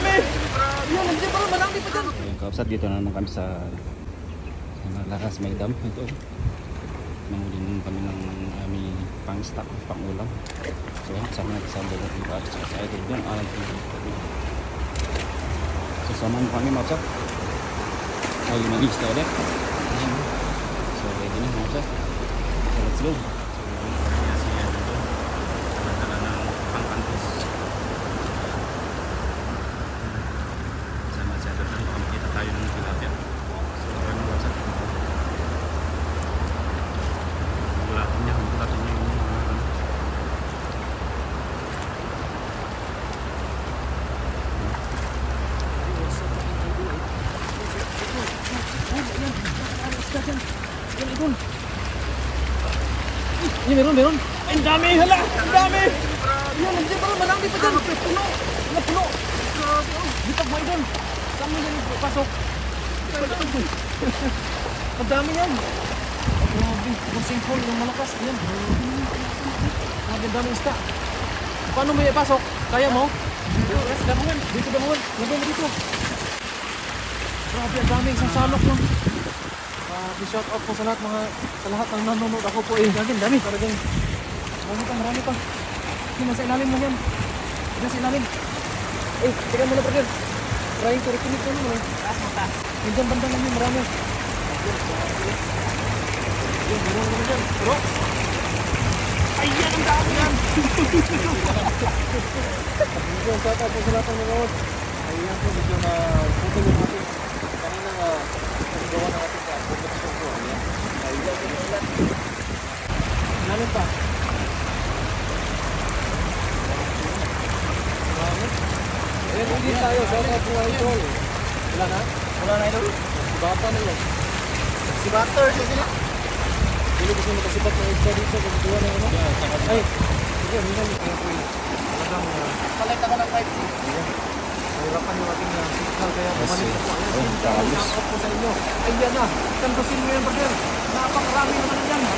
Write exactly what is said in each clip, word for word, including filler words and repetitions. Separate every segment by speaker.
Speaker 1: dami! Yan, nandiyan pa rin, marami pa dyan.
Speaker 2: Ayun, kausap, dito na naman kami sa, sa Malakas, may dam. Ito. Nanguli naman kami ng aming pang-stock, pang-ulam. So, sama natin sa bulat ng kaas. Sa idol doon, alam ko. So, samahan mo kami, kausap. Ay, mag-isla ulit. So, ready na, kausap. So, let's go.
Speaker 1: Ini meron, meron. Ang dami, hala! Ang dami! Yan, nandiyan pa rin, marami pa dyan. Puno! Puno! Bitag mo idol. Saan mo yan pasok? Ang dami yan. Oh, grabe. Ang sinkhol, yung malakas. Yan. Grabe, ang daming ista. Paano mo ipasok? Kaya mo? Dito, damungan. Dito, damungan. Lagay mo dito. Grabe, ang dami. Isang salok lang. Uh, shout out po sa lahat mga sa lahat ng nanonood. Ako po eh gagawin dami talagang marami pa marami pa. Hindi nasa ilalim mo yan. Nasa ilalim. Eh, teka muna brother. Trying to reconnect mo naman. Taas mo taas. Minsan banda lang yun marami. Ayun, meron naman dyan. Pero ayan ang dami yan. Ayun, shout out po sa lahat ng nanonood. Ayan po, medyo na putol yung natin. Kanina nga gawa na natin ka. Lalim pa. Ayan, hindi tayo. Shout out po idol. Wala na? Wala na idol? Si Bata na yun. Si Butter. Hindi kasi makasipat na isda dito. Kasi duwa na yun. Ay, sige, minsan yung kaya po yun. Talagang collect ako ng five C. Mahirapan yung ating signal kaya bumalik na po. Ayan, shout out po sa inyo. Ayan na. Kandusin mo yan, brother. Napakarami naman na yan.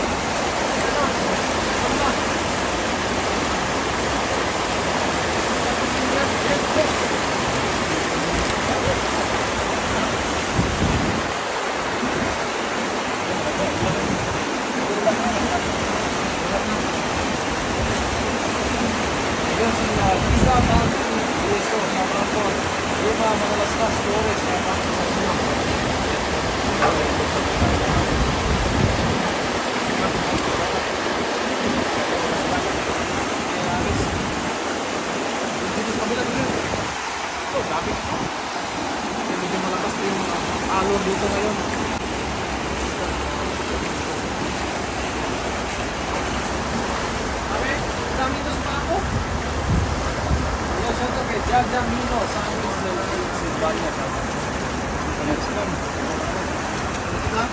Speaker 1: alon dito ngayon. Sabi, dami ito sa ako. Yan siya ito kay Jaja Mino sa amin sa Silvania. Next time. Ha?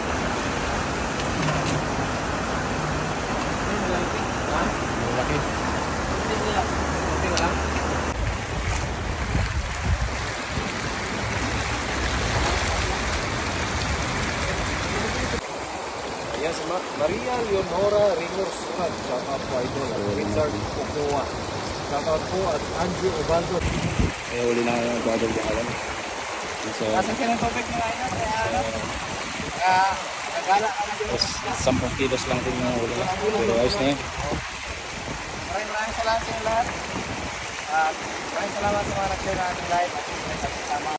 Speaker 1: Ha? Malaki. Okay nga lang. Yes, Maria Leonora Ringor Surat, shout out po idol, at Richard Ocoa, shout out po at Andrew Obaldo.
Speaker 2: Kaya uli na yung brother yung alam. So,
Speaker 1: asan siya ng topic nila ina? Ah, nagala ka na dito.
Speaker 2: sampung kilos lang din yung uli na. Pero ayos na yun.
Speaker 1: Maraming maraming salamat sa inyo lahat. At maraming salamat sa mga nag-share na ating live at kasama.